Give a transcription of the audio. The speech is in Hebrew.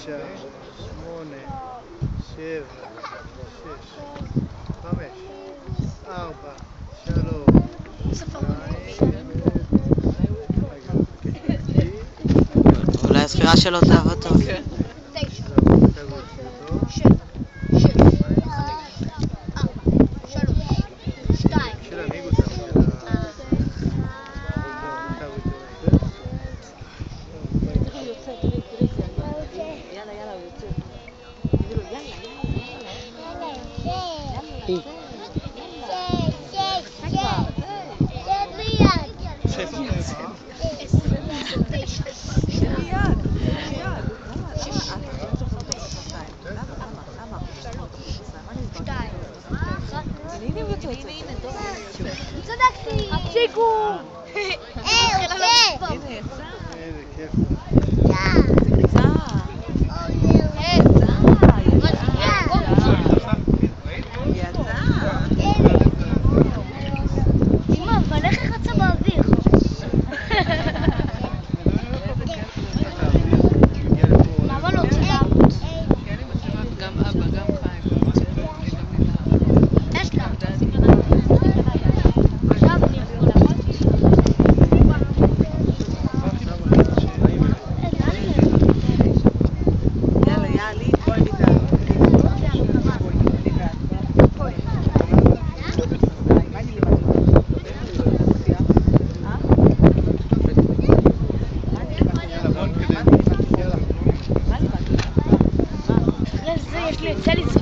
9, 8, 7, 6, 5, 4, 3, 2, אולי הספירה שלו תעבוד טוב. 9, זהו, 7, 6, 5, 4, 3, 2, של המיגוס, יאללה, יאללה, הוא יוצא. תגידו לו, יאללה, צדקתי! הפסיקו! איזה כיף. אמא, אבל איך היא רצה באוויר? למה לא צדקת? גם אבא, גם חיים. יש לה. עכשיו אני יכולה. יאללה, יאללה, בואי ניתן. אחרי זה יש לי את סלי